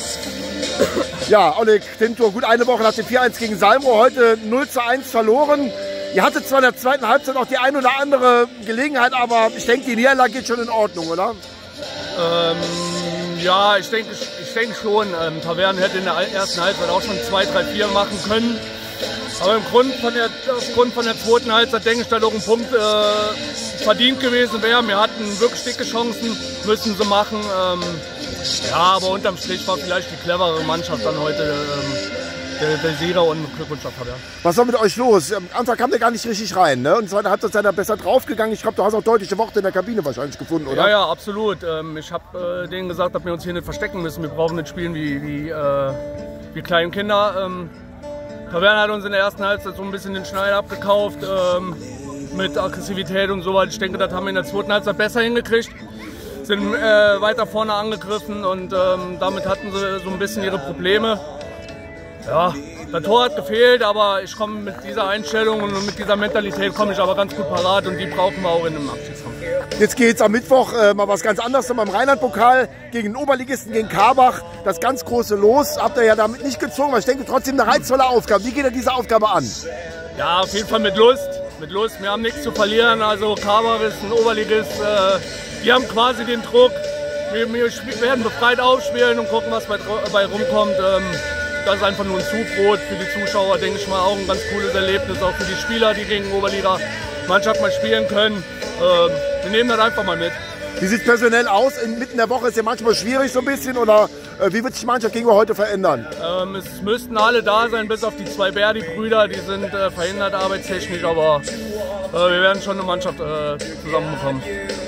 Ja, Oleg Tintor, gut eine Woche nach dem 4-1 gegen Salmo, heute 0:1 verloren. Ihr hattet zwar in der zweiten Halbzeit auch die ein oder andere Gelegenheit, aber ich denke, die Niederlage geht schon in Ordnung, oder? Ja, ich denke schon. Taverne hätte in der ersten Halbzeit auch schon 2, 3, 4 machen können. Aber aufgrund von der zweiten Halbzeit denke ich, dass auch ein Punkt verdient gewesen wäre. Wir hatten wirklich dicke Chancen, müssen sie machen. Ja, aber unterm Strich war vielleicht die clevere Mannschaft dann heute der Sieger und Glückwunsch auf Taverne. Was war mit euch los? Am Anfang kam der gar nicht richtig rein, ne? Und zweite Halbzeit seid ihr besser draufgegangen. Ich glaube, du hast auch deutliche Worte in der Kabine wahrscheinlich gefunden, oder? Ja, ja, absolut. Ich habe denen gesagt, dass wir uns hier nicht verstecken müssen. Wir brauchen nicht spielen wie kleine Kinder. Taverne hat uns in der ersten Halbzeit so ein bisschen den Schneider abgekauft mit Aggressivität und so weiter. Ich denke, das haben wir in der zweiten Halbzeit besser hingekriegt. Sind weiter vorne angegriffen und damit hatten sie so ein bisschen ihre Probleme. Ja, das Tor hat gefehlt, aber ich komme mit dieser Einstellung und mit dieser Mentalität komme ich aber ganz gut parat und die brauchen wir auch in einem Abschiedskampf. Jetzt geht es am Mittwoch mal was ganz anderes beim Rheinland-Pokal gegen den Oberligisten, gegen Karbach. Das ganz große Los habt ihr ja damit nicht gezogen, aber ich denke trotzdem eine reizvolle Aufgabe. Wie geht ihr diese Aufgabe an? Ja, auf jeden Fall mit Lust. Mit Lust. Wir haben nichts zu verlieren. Also Karbach ist ein Oberligist. Die haben quasi den Druck. Wir werden befreit aufspielen und gucken, was dabei rumkommt. Das ist einfach nur ein Zubrot für die Zuschauer, denke ich mal, auch ein ganz cooles Erlebnis, auch für die Spieler, die gegen Oberliga-Mannschaft mal spielen können. Wir nehmen das einfach mal mit. Wie sieht es personell aus? Inmitten der Woche ist ja manchmal schwierig so ein bisschen, oder wie wird sich die Mannschaft gegenüber heute verändern? Es müssten alle da sein, bis auf die 2 Berdi-Brüder, die sind verhindert arbeitstechnisch, aber wir werden schon eine Mannschaft zusammenbekommen.